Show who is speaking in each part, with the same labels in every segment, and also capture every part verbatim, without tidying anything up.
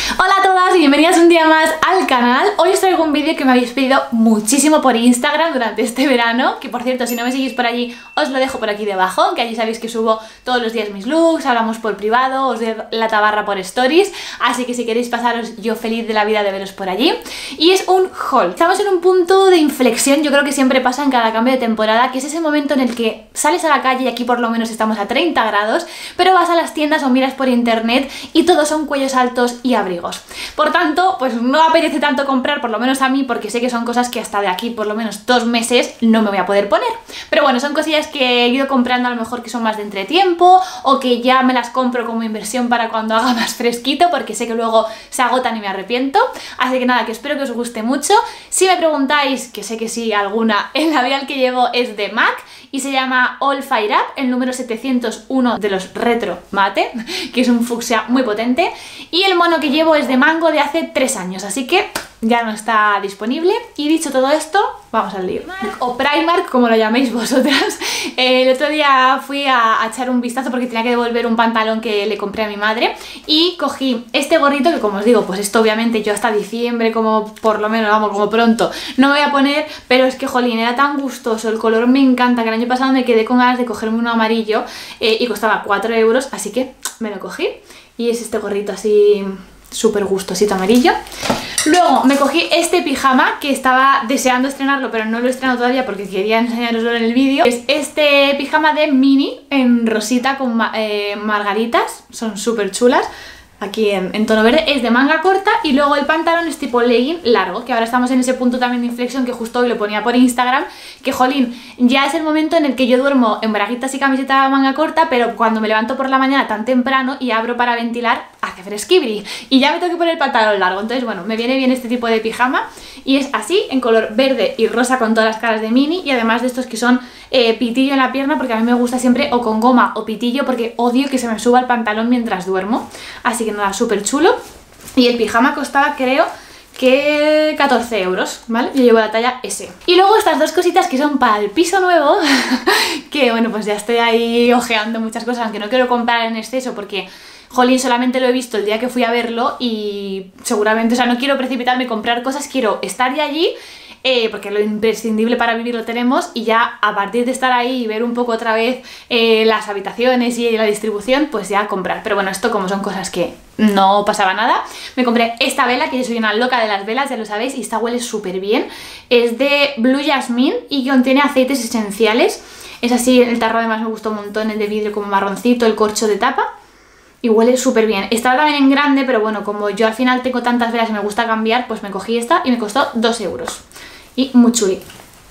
Speaker 1: Hola a todas y bienvenidas un día más al canal. Hoy os traigo un vídeo que me habéis pedido muchísimo por Instagram durante este verano, que por cierto, si no me seguís por allí os lo dejo por aquí debajo, que allí sabéis que subo todos los días mis looks, hablamos por privado, os doy la tabarra por stories, así que si queréis pasaros, yo feliz de la vida de veros por allí. Y es un haul. Estamos en un punto de inflexión, yo creo que siempre pasa en cada cambio de temporada, que es ese momento en el que sales a la calle, y aquí por lo menos estamos a treinta grados, pero vas a las tiendas o miras por internet y todos son cuellos altos y abrigos. Por tanto, pues no apetece tanto comprar, por lo menos a mí, porque sé que son cosas que hasta de aquí por lo menos dos meses no me voy a poder poner. Pero bueno, son cosillas que he ido comprando a lo mejor que son más de entretiempo o que ya me las compro como inversión para cuando haga más fresquito, porque sé que luego se agotan y me arrepiento. Así que nada, que espero que os guste mucho. Si me preguntáis, que sé que sí, alguna, el labial que llevo es de MAC y se llama All Fire Up, el número setecientos uno de los Retro Mate, que es un fucsia muy potente, y el mono que llevo es de Mango de hace tres años, así que ya no está disponible. Y dicho todo esto, vamos al lío. O Primark, como lo llaméis vosotras. El otro día fui a, a echar un vistazo porque tenía que devolver un pantalón que le compré a mi madre y cogí este gorrito que, como os digo, pues esto obviamente yo hasta diciembre, como por lo menos, vamos, como pronto, no me voy a poner, pero es que, jolín, era tan gustoso, el color me encanta, que el año pasado me quedé con ganas de cogerme uno amarillo eh, y costaba cuatro euros, así que me lo cogí. Y es este gorrito así súper gustosito amarillo. Luego me cogí este pijama que estaba deseando estrenarlo, pero no lo he estrenado todavía porque quería enseñaroslo en el vídeo. Es este pijama de Mini en rosita con eh, margaritas, son súper chulas. Aquí en, en tono verde, es de manga corta y luego el pantalón es tipo legging largo, que ahora estamos en ese punto también de inflexión que justo hoy lo ponía por Instagram, que jolín, ya es el momento en el que yo duermo en braguitas y camiseta manga corta, pero cuando me levanto por la mañana tan temprano y abro para ventilar, hace fresquibri y ya me tengo que poner el pantalón largo. Entonces bueno, me viene bien este tipo de pijama y es así, en color verde y rosa con todas las caras de Mini, y además de estos que son eh, pitillo en la pierna, porque a mí me gusta siempre o con goma o pitillo, porque odio que se me suba el pantalón mientras duermo. Así que nada, súper chulo. Y el pijama costaba, creo que catorce euros, ¿vale? Yo llevo la talla ese. Y luego estas dos cositas que son para el piso nuevo, que bueno, pues ya estoy ahí ojeando muchas cosas, aunque no quiero comprar en exceso porque, jolín, solamente lo he visto el día que fui a verlo y seguramente, o sea, no quiero precipitarme y comprar cosas, quiero estar ya allí, Eh, porque lo imprescindible para vivir lo tenemos, y ya a partir de estar ahí y ver un poco otra vez eh, las habitaciones y la distribución, pues ya comprar. Pero bueno, esto como son cosas que no pasaba nada. Me compré esta vela, que yo soy una loca de las velas, ya lo sabéis, y esta huele súper bien. Es de Blue Jasmine y contiene aceites esenciales. Es así, el tarro además me gustó un montón, el de vidrio como marroncito, el corcho de tapa. Y huele súper bien. Estaba también en grande, pero bueno, como yo al final tengo tantas velas y me gusta cambiar, pues me cogí esta y me costó dos euros. Y muy chuli.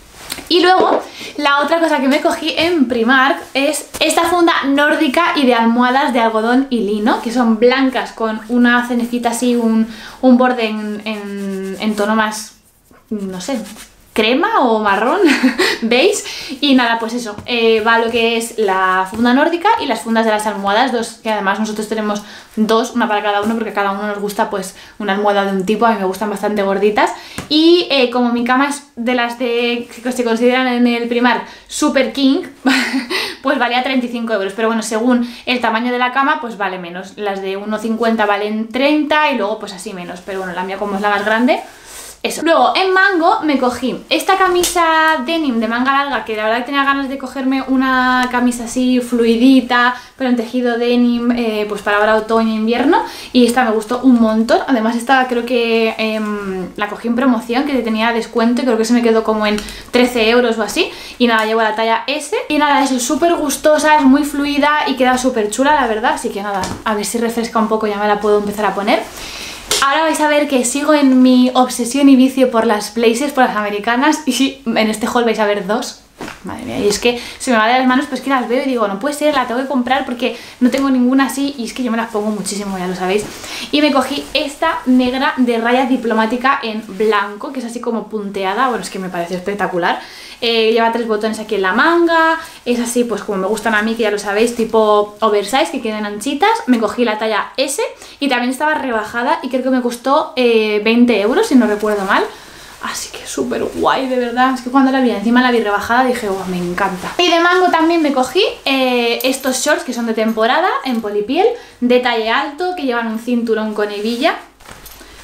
Speaker 1: Y luego, la otra cosa que me cogí en Primark es esta funda nórdica y de almohadas de algodón y lino, que son blancas con una cenecita así, un, un borde en, en, en tono más, no sé, crema o marrón, ¿veis? Y nada, pues eso, eh, va lo que es la funda nórdica y las fundas de las almohadas, dos, que además nosotros tenemos dos, una para cada uno, porque a cada uno nos gusta pues una almohada de un tipo, a mí me gustan bastante gorditas. Y eh, como mi cama es de las de que se consideran en el Primark Super King, pues valía treinta y cinco euros, pero bueno, según el tamaño de la cama, pues vale menos. Las de uno cincuenta valen treinta y luego pues así menos, pero bueno, la mía como es la más grande, eso. Luego en Mango me cogí esta camisa denim de manga larga, que la verdad que tenía ganas de cogerme una camisa así fluidita, pero en tejido denim, eh, pues para ahora otoño e invierno, y esta me gustó un montón. Además esta creo que eh, la cogí en promoción, que tenía descuento, y creo que se me quedó como en trece euros o así, y nada, llevo la talla S, y nada, es súper gustosa, es muy fluida y queda súper chula, la verdad, así que nada, a ver si refresca un poco, ya me la puedo empezar a poner. Ahora vais a ver que sigo en mi obsesión y vicio por las blazers, por las americanas, y en este haul vais a ver dos. Madre mía, y es que se me va de las manos, pues que las veo y digo, no puede ser, la tengo que comprar porque no tengo ninguna así, y es que yo me las pongo muchísimo, ya lo sabéis. Y me cogí esta negra de raya diplomática en blanco, que es así como punteada, bueno, es que me pareció espectacular. Eh, lleva tres botones aquí en la manga, es así pues como me gustan a mí, que ya lo sabéis, tipo oversize, que queden anchitas. Me cogí la talla S y también estaba rebajada y creo que me costó eh, veinte euros, si no recuerdo mal. Así que súper guay, de verdad. Es que cuando la vi encima la vi rebajada dije, oh, me encanta. Y de Mango también me cogí eh, estos shorts que son de temporada, en polipiel, de talle alto, que llevan un cinturón con hebilla.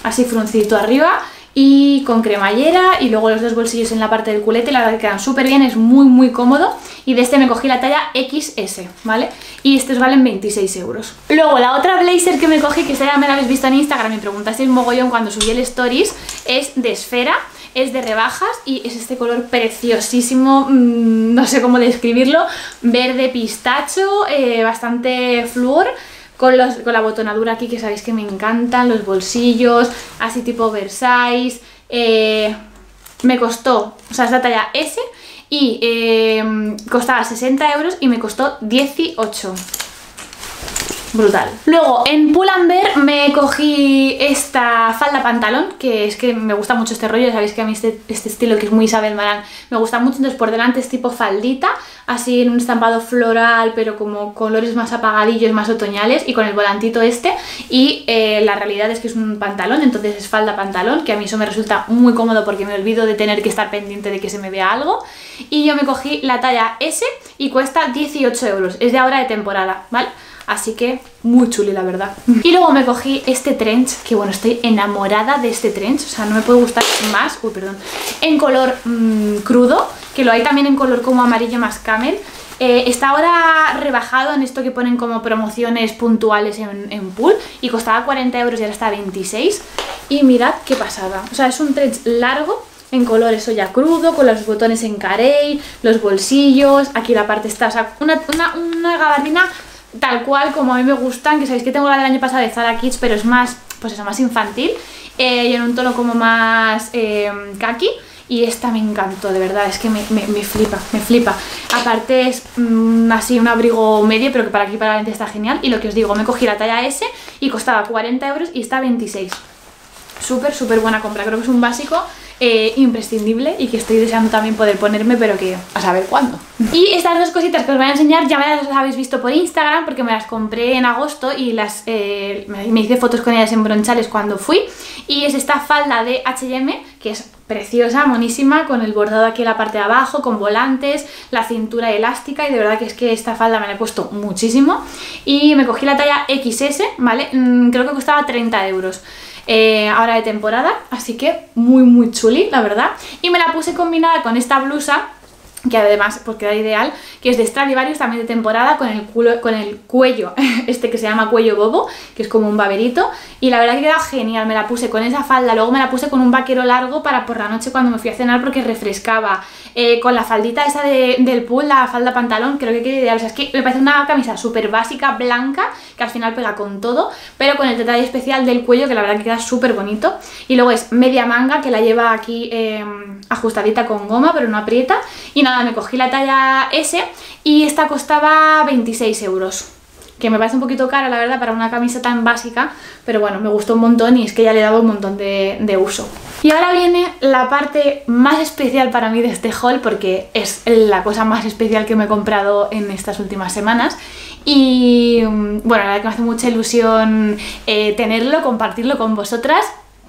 Speaker 1: así fruncito arriba y con cremallera, y luego los dos bolsillos en la parte del culete. La verdad que quedan súper bien, es muy muy cómodo, y de este me cogí la talla equis ese, ¿vale? Y estos valen veintiséis euros. Luego la otra blazer que me cogí, que esta ya me la habéis visto en Instagram y preguntasteis mogollón cuando subí el stories, es de Esfera, es de rebajas y es este color preciosísimo, mmm, no sé cómo describirlo, verde pistacho, eh, bastante flúor. Con, los, con la botonadura aquí, que sabéis que me encantan, los bolsillos, así tipo Versailles. Eh, me costó, o sea, es la talla ese y eh, costaba sesenta euros y me costó dieciocho. Brutal. Luego en Pull&Bear me cogí esta falda pantalón, que es que me gusta mucho este rollo. Ya sabéis que a mí este, este estilo, que es muy Isabel Marant, me gusta mucho. Entonces por delante es tipo faldita, así en un estampado floral, pero como colores más apagadillos, más otoñales, y con el volantito este. Y eh, la realidad es que es un pantalón, entonces es falda pantalón, que a mí eso me resulta muy cómodo porque me olvido de tener que estar pendiente de que se me vea algo. Y yo me cogí la talla ese y cuesta dieciocho euros, es de ahora de temporada, ¿vale? Así que muy chuli, la verdad. Y luego me cogí este trench, que bueno, estoy enamorada de este trench, o sea, no me puede gustar más, uy, perdón, en color mmm, crudo, que lo hay también en color como amarillo más camel. Eh, está ahora rebajado en esto que ponen como promociones puntuales en, en Pool, y costaba cuarenta euros y ahora está a veintiséis. Y mirad qué pasada, o sea, es un trench largo, en color eso ya crudo, con los botones en carey, los bolsillos, aquí la parte está, o sea, una, una, una gabardina tal cual como a mí me gustan, que sabéis que tengo la del año pasado de Zara Kids, pero es más, pues eso, más infantil, eh, y en un tono como más eh, kaki, y esta me encantó, de verdad, es que me, me, me flipa, me flipa. Aparte es mmm, así un abrigo medio, pero que para aquí para adelante está genial, y lo que os digo, me cogí la talla ese y costaba cuarenta euros y está a veintiséis. Súper, súper buena compra, creo que es un básico eh, imprescindible y que estoy deseando también poder ponerme, pero que a saber cuándo. Y estas dos cositas que os voy a enseñar ya me las habéis visto por Instagram, porque me las compré en agosto y las eh, me hice fotos con ellas en Bronchales cuando fui. Y es esta falda de H y M, que es preciosa, monísima, con el bordado aquí en la parte de abajo, con volantes, la cintura elástica, y de verdad que es que esta falda me la he puesto muchísimo. Y me cogí la talla equis ese, ¿vale? Mm, creo que costaba treinta euros. Eh, ahora de temporada, así que muy muy chuli, la verdad. Y me la puse combinada con esta blusa, que además pues queda ideal, que es de Stradivarius, también de temporada, con el, culo, con el cuello este que se llama cuello bobo, que es como un baberito, y la verdad que queda genial. Me la puse con esa falda, luego me la puse con un vaquero largo para por la noche cuando me fui a cenar, porque refrescaba, eh, con la faldita esa de, del pool, la falda pantalón, creo que queda ideal. O sea, es que me parece una camisa súper básica, blanca, que al final pega con todo, pero con el detalle especial del cuello, que la verdad que queda súper bonito. Y luego es media manga, que la lleva aquí eh, ajustadita con goma, pero no aprieta. Y nada, me cogí la talla ese y esta costaba veintiséis euros, que me parece un poquito cara, la verdad, para una camisa tan básica, pero bueno, me gustó un montón y es que ya le he dado un montón de, de uso. Y ahora viene la parte más especial para mí de este haul, porque es la cosa más especial que me he comprado en estas últimas semanas. Y bueno, la verdad que me hace mucha ilusión eh, tenerlo, compartirlo con vosotras.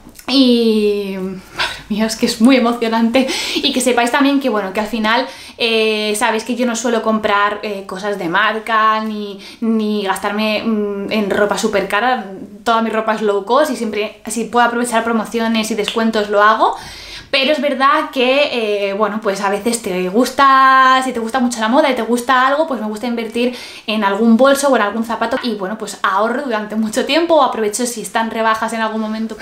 Speaker 1: Y madre mía, es que es muy emocionante. Y que sepáis también que bueno, que al final eh, sabéis que yo no suelo comprar eh, cosas de marca, ni, ni gastarme mm, en ropa súper cara. Toda mi ropa es low cost y siempre, si puedo aprovechar promociones y descuentos, lo hago. Pero es verdad que, eh, bueno, pues a veces te gusta, si te gusta mucho la moda y te gusta algo, pues me gusta invertir en algún bolso o en algún zapato. Y bueno, pues ahorro durante mucho tiempo o aprovecho si están rebajas en algún momento.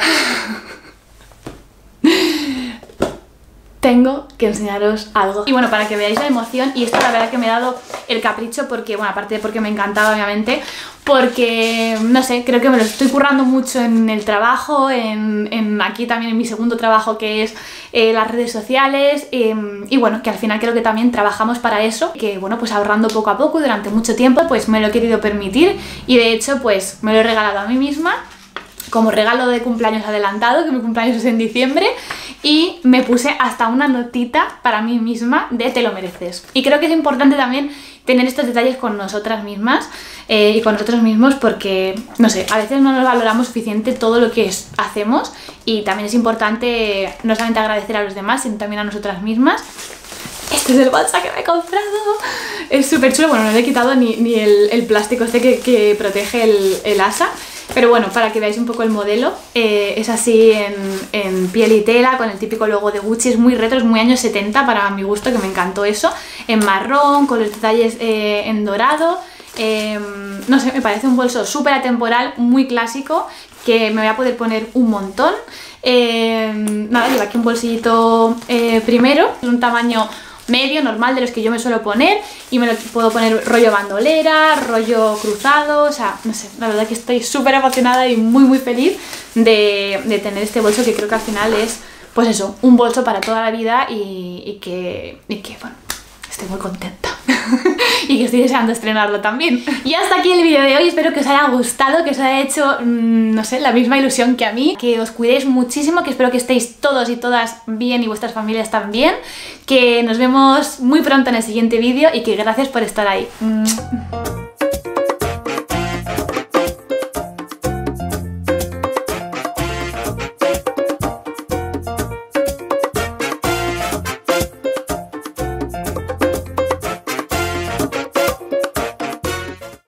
Speaker 1: Tengo que enseñaros algo. Y bueno, para que veáis la emoción, y esto la verdad que me he dado el capricho porque, bueno, aparte de porque me encantaba obviamente, porque, no sé, creo que me lo estoy currando mucho en el trabajo, en, en aquí también en mi segundo trabajo, que es eh, las redes sociales, eh, y bueno, que al final creo que también trabajamos para eso, que bueno, pues ahorrando poco a poco durante mucho tiempo, pues me lo he querido permitir, y de hecho pues me lo he regalado a mí misma como regalo de cumpleaños adelantado, que mi cumpleaños es en diciembre, y me puse hasta una notita para mí misma de te lo mereces. Y creo que es importante también tener estos detalles con nosotras mismas eh, y con nosotros mismos, porque, no sé, a veces no nos valoramos suficiente todo lo que es, hacemos, y también es importante no solamente agradecer a los demás, sino también a nosotras mismas. Este es el bolsa que me he comprado. Es súper chulo. Bueno, no le he quitado ni, ni el, el plástico este que, que protege el, el asa. Pero bueno, para que veáis un poco el modelo, eh, es así en, en piel y tela, con el típico logo de Gucci, es muy retro, es muy años setenta para mi gusto, que me encantó eso, en marrón, con los detalles eh, en dorado, eh, no sé, me parece un bolso súper atemporal, muy clásico, que me voy a poder poner un montón. Eh, nada, lleva aquí un bolsillito eh, primero, es un tamaño medio, normal, de los que yo me suelo poner, y me lo puedo poner rollo bandolera, rollo cruzado, o sea, no sé, la verdad que estoy súper emocionada y muy muy feliz de, de tener este bolso, que creo que al final es, pues eso, un bolso para toda la vida y, y que, y que, bueno, estoy muy contenta y que estoy deseando estrenarlo también. Y hasta aquí el vídeo de hoy, espero que os haya gustado, que os haya hecho, mmm, no sé, la misma ilusión que a mí, que os cuidéis muchísimo, que espero que estéis todos y todas bien y vuestras familias también, que nos vemos muy pronto en el siguiente vídeo y que gracias por estar ahí.